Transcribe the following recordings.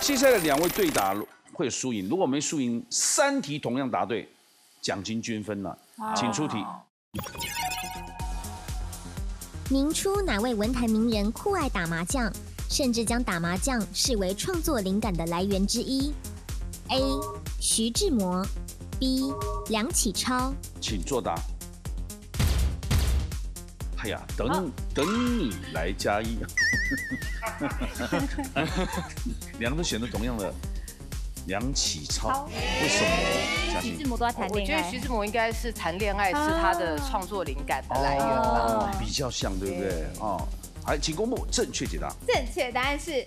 接下来2位对打会有输赢，如果没输赢，3题同样答对，奖金均分了。请出题。 明初哪位文坛名人酷爱打麻将，甚至将打麻将视为创作灵感的来源之一 ？A. 徐志摩 B. 梁启超， 请作答。哎呀，等你来加一。2个都选择同样的梁启超，为什么？ 徐志摩都在谈恋爱， 我觉得徐志摩应该是谈恋爱是他的创作灵感的来源吧， 比较像，对不对？哦，好，请公布正确解答。 正确答案是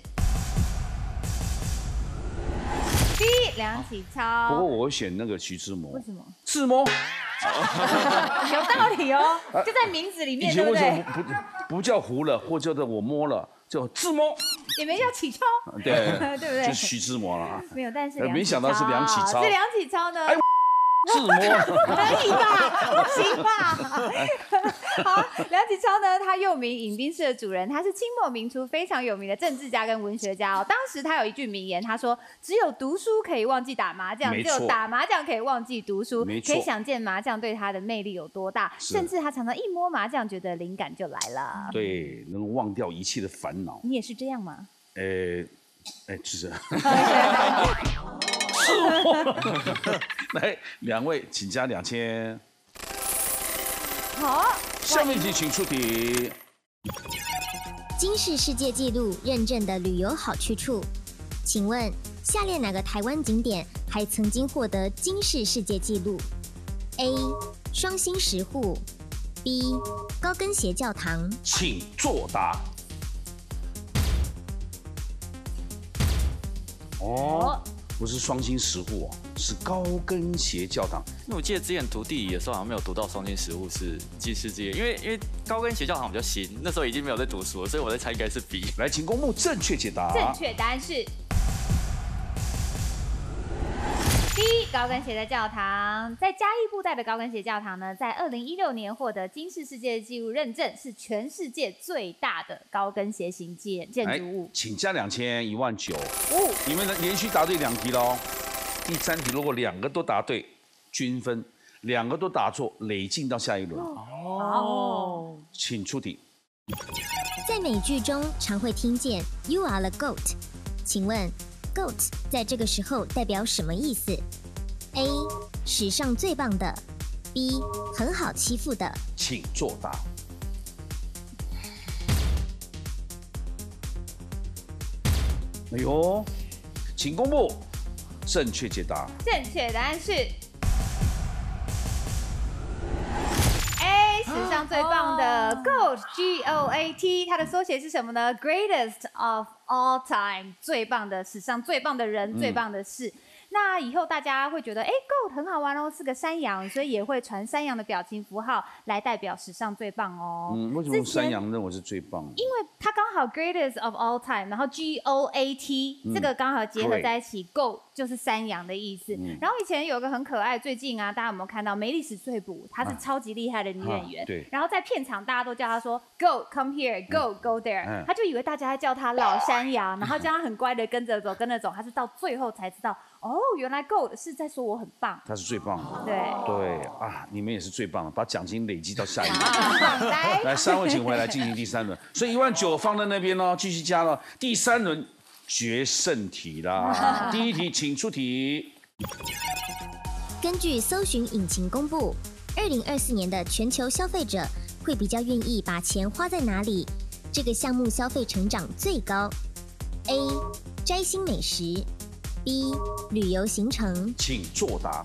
B. 梁启超。 不过我会选那个徐志摩。 为什么？ 志摩。 有道理哦，就在名字里面， 以前为什对不对？ 么不叫胡了，或叫做我摸了，叫志摩？ 也没叫启超， 对， 对不对？ 就是徐志摩了。 没有，但是没想到是梁启超。 是梁启超呢？ 志摩可以吧？不行吧？好，梁启超呢，他又名饮冰室的主人，他是清末民初非常有名的政治家跟文学家哦。当时他有一句名言，他说：“只有读书可以忘记打麻将，只有打麻将可以忘记读书。”可以想见麻将对他的魅力有多大，甚至他常常一摸麻将，觉得灵感就来了。 对，能够忘掉一切的烦恼。 你也是这样吗？ 是。来，2位请加2000。 好， 下面一题请出题。 金氏世界纪录认证的旅游好去处，请问下列哪个台湾景点还曾经获得金氏世界纪录 ？A. 双星石户 B. 高跟鞋教堂， 请作答。不是双星石户哦，是高跟鞋教堂。 因为我记得之前读地理的时候好像没有读到双星石户是金氏之夜，因为高跟鞋教堂比较新，那时候已经没有在读书了，所以我在猜应该是 B。 来，请公布正确解答。 正确答案是 B. 高跟鞋的教堂，在嘉义布袋的高跟鞋教堂呢，在2016年获得金氏世界纪录认证，是全世界最大的高跟鞋型建筑物。 请加2000，19000。你们连续答对2题喽。第3题如果2个都答对，均分；2个都答错，累进到下一轮。请出题。 在美剧中常会听见 "You are the goat"， 请问 "goat" 在这个时候代表什么意思 ？A. 史上最棒的 B. 很好欺负的， 请作答。哎呦，请公布正确解答。 正确答案是 A. 史上最棒的 GOAT GOAT， 它的缩写是什么呢 ？Greatest of all time， 最棒的，史上最棒的人，最棒的事。那以后大家会觉得，GOAT 很好玩哦，是个山羊，所以也会传山羊的表情符号来代表史上最棒哦。 为什么山羊认为是最棒？ 因为它刚好 greatest of all time， 然后 GOAT，这个刚好结合在一起 ，GOAT 就是山羊的意思。然后以前有个很可爱，最近啊，大家有没有看到梅丽史翠普？她是超级厉害的女演员。 对。 然后在片场大家都叫她说 Go come here，Go go there，她就以为大家在叫她老山羊，然后叫她很乖的跟着走，跟着走。她是到最后才知道，哦，原来 Go 是在说我很棒。 她是最棒的。 对啊，你们也是最棒的，把奖金累积到下一轮。来，3位请回来进行第3轮。所以19000放在那边哦，继续加了。第3轮决胜题啦。第1题，请出题。 根据搜寻引擎公布，2024年的全球消费者会比较愿意把钱花在哪里？这个项目消费成长最高 ？A. 摘星美食 B. 旅游行程， 请作答。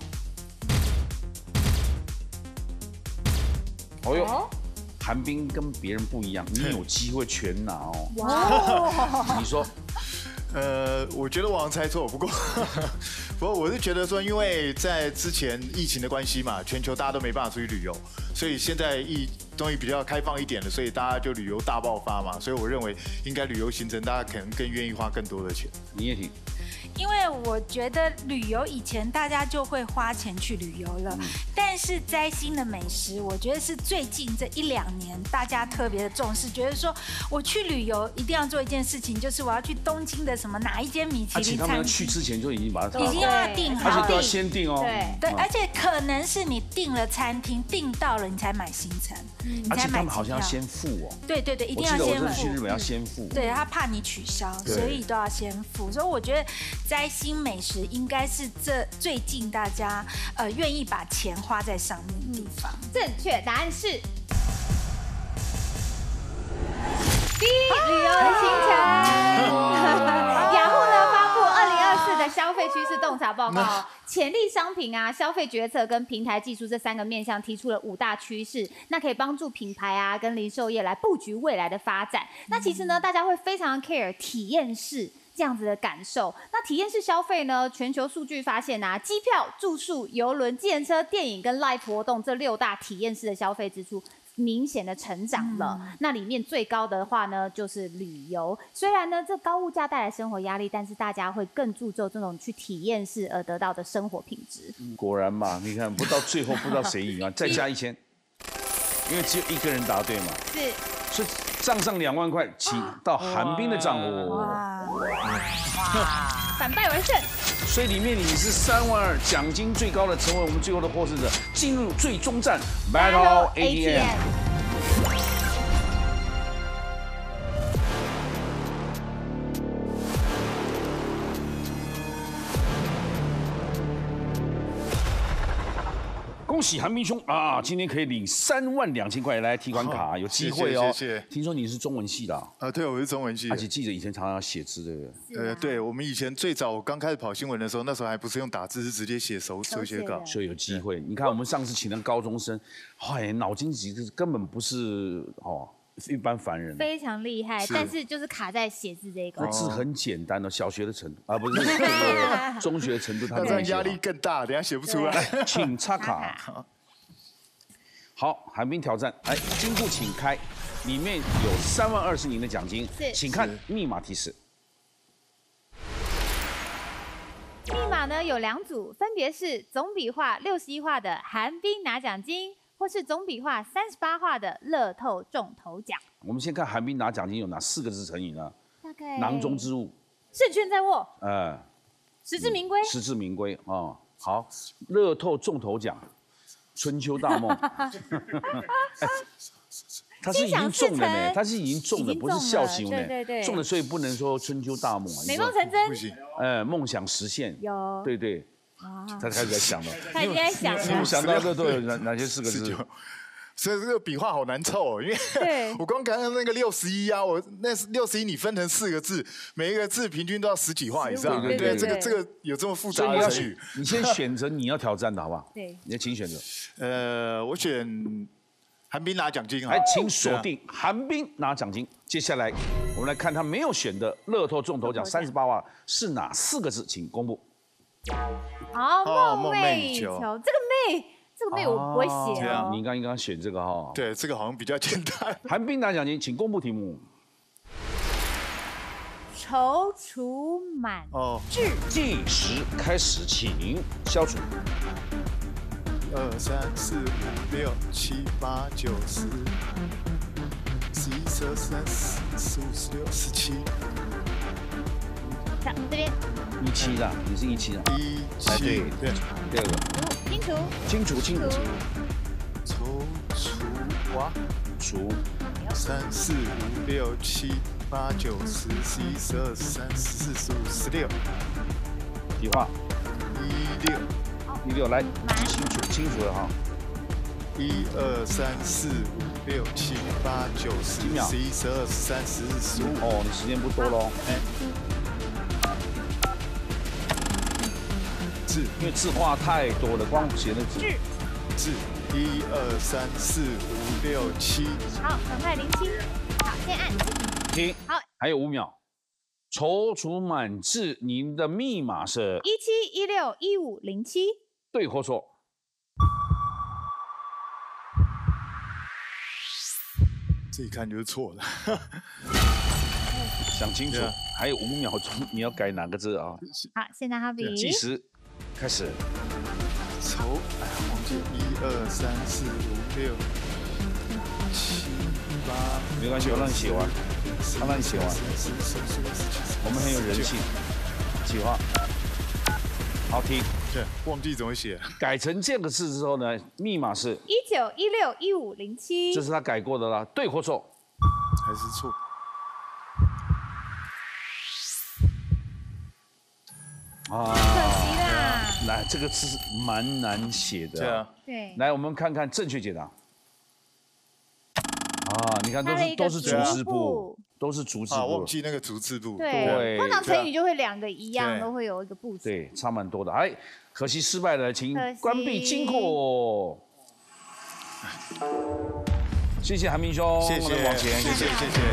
哦哟，韩冰跟别人不一样，你有机会全拿哦。哇！你说？ 我觉得我好像猜错，不过我是觉得说，因为在之前疫情的关系嘛，全球大家都没办法出去旅游，所以现在终于比较开放一点了，所以大家就旅游大爆发嘛，所以我认为应该旅游行程大家可能更愿意花更多的钱。 你也挺。 因为我觉得旅游以前大家就会花钱去旅游了，但是摘星的美食，我觉得是最近这1-2年大家特别的重视，觉得说我去旅游一定要做一件事情，就是我要去东京的什么哪一间米其林餐厅。 而且他们要去之前就已经把它已经要订好， 而且都要先订哦。 对，而且可能是你订了餐厅，订到了你才买行程，你才买机票。 而且他们好像要先付哦。 对，一定要先付。 我记得我去日本要先付。 对，他怕你取消，所以都要先付。所以我觉得摘星美食应该是这最近大家愿意把钱花在上面的地方。 正确答案是 B 旅游的行程。雅虎呢发布2024的消费趋势洞察报告，潜力商品啊、消费决策跟平台技术这3个面向提出了5大趋势，那可以帮助品牌啊跟零售业来布局未来的发展。那其实呢，大家会非常 care 体验式这样子的感受。那体验式消费呢，全球数据发现啊，机票、住宿、邮轮、计程车、电影跟 live 活动这6大体验式的消费支出明显的成长了。那里面最高的话呢，就是旅游。虽然呢，这高物价带来生活压力，但是大家会更注重这种去体验式而得到的生活品质。 果然嘛，你看不到最后不知道谁赢啊，再加1000，因为只有1个人答对嘛。 是。 所以账上2万块，请到韩冰的账户。 反败为胜。 所以里面你是3万2，奖金最高的，成为我们最后的获胜者，进入最终战 Battle ATM。恭喜韩冰兄啊！今天可以领3万2000块来提款卡，有机会哦。 谢谢。 听说你是中文系的啊？ 对，我是中文系的。 而且记者以前常常要写字，对不对？对，我们以前最早刚开始跑新闻的时候，那时候还不是用打字，是直接写手写稿。 所以有机会。你看我们上次请的高中生，脑筋其实根本不是一般凡人， 非常厉害，但是就是卡在写字这一个。 字很简单的，小学的程度不是中学的程度，他这样压力更大，等下写不出来。 请插卡。好，韩冰挑战，金库请开，里面有3万20您的奖金，请看密码提示。 密码呢有2组，分别是总笔画61画的韩冰拿奖金，或是总笔画38画的乐透中头奖。 我们先看韩冰拿奖金有哪4个字成语呢？ 大概囊中之物， 胜券在握，实至名归， 实至名归啊。好，乐透中头奖，春秋大梦。他是已经中了呢，他是已经中了，不是笑形呢。对，中了，所以不能说春秋大梦啊。 美梦成真， 不行。 梦想实现。 有。 对。他开始在想了。 他已经在想了。 你想到乐透有哪些4个字？ 所以这个笔画好难凑哦，因为我光看那个61啊，我那61你分成4个字，每一个字平均都要10几画以上。对，这个有这么复杂的成语。 你先选择你要挑战的好不好？ 对， 你请选择。 我选韩冰拿奖金啊！ 请锁定韩冰拿奖金。接下来我们来看他没有选的乐透中头奖38万是哪4个字，请公布。 好，梦寐以求，这个妹我不会写哦。 你应该选这个哈。 对，这个好像比较简单。 韩冰拿奖金，请公布题目。 踌躇满志。 计时开始，请消除。 2、3、4、5、6、7、8、9、10、11、12、13、14、15、16、17。 这边。 17的，你是17的。 对。 第2个。清楚。踌躇哇。 除。 3、4、5、6、7、8、9、10、11、12、13、14、15、16。 笔画。16来，清楚了哈。1、2、3、4、5、6、7、8、9、10、11、12、13、14、15。你时间不多喽。字，因为字画太多了，光写那字。字，1、2、3、4、5、6、7。 好，赶快07。好，先按。 停。好，还有5秒。踌躇满志，您的密码是 17161507。 对或错？ 这一看就是错的。 想清楚，还有5秒钟，你要改哪个字啊？ 好，现在哈比计时开始。 愁，哎呀，忘记1、2、3、4、5、6、7、8， 没关系，我让你写完，他让你写完。我们很有人性。计划，好听。 对，忘记怎么写。 改成这个字之后呢，密码是 19161507， 这是他改过的啦，对或错？ 还是错？ 啊， 可惜啦。 来，这个字蛮难写的。 对啊。 对。 来，我们看看正确解答。啊，你看都是竹字部，都是竹字部。 忘记那个竹字部。 对，通常成语就会2个一样，都会有一个部首。 对，差蛮多的。哎，可惜失败了，请关闭金库。谢谢韩明兄， 谢谢， 往前，谢谢。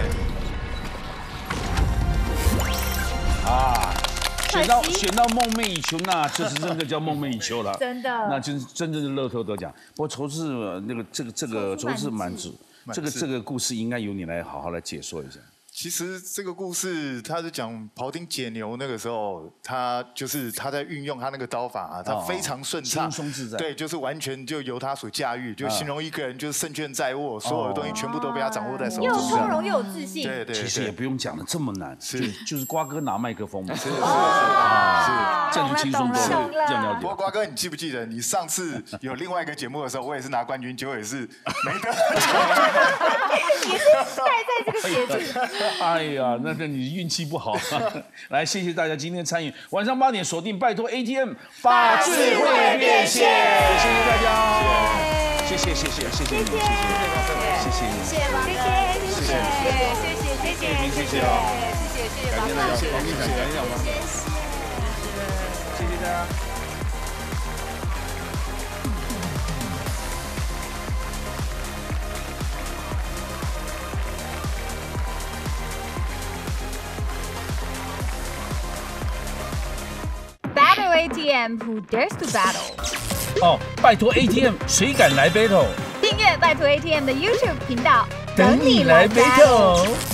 啊，选到梦寐以求，那就是真的叫梦寐以求了， 真的， 那就是真正的乐透得奖。不过筹字那个这个筹字满纸，这个故事应该由你来好好来解说一下。 其实这个故事，他是讲庖丁解牛那个时候，他在运用他那个刀法啊，他非常顺畅， 轻松自在。 对，就是完全就由他所驾驭，就形容一个人就是胜券在握，所有的东西全部都被他掌握在手中。 又从容又有自信。 对。 其实也不用讲的这么难，就是瓜哥拿麦克风嘛。是，这样就轻松多了，这样了解。 不过瓜哥，你记不记得你上次有另外一个节目的时候，我也是拿冠军，结果也是没得。 也是带在这个写字。 哎呀，那你运气不好。来，谢谢大家今天参与，晚上8点锁定，拜托 ATM 把智慧变现，谢谢大家，谢谢你们，谢谢你们，谢谢你们，谢谢你， 谢谢王哥，谢谢王哥， 谢谢大家。 Battle ATM Who Dares to Battle？ 哦，拜托 ATM 谁敢来 battle？ 订阅拜托 ATM 的 YouTube 频道， 等你来 battle。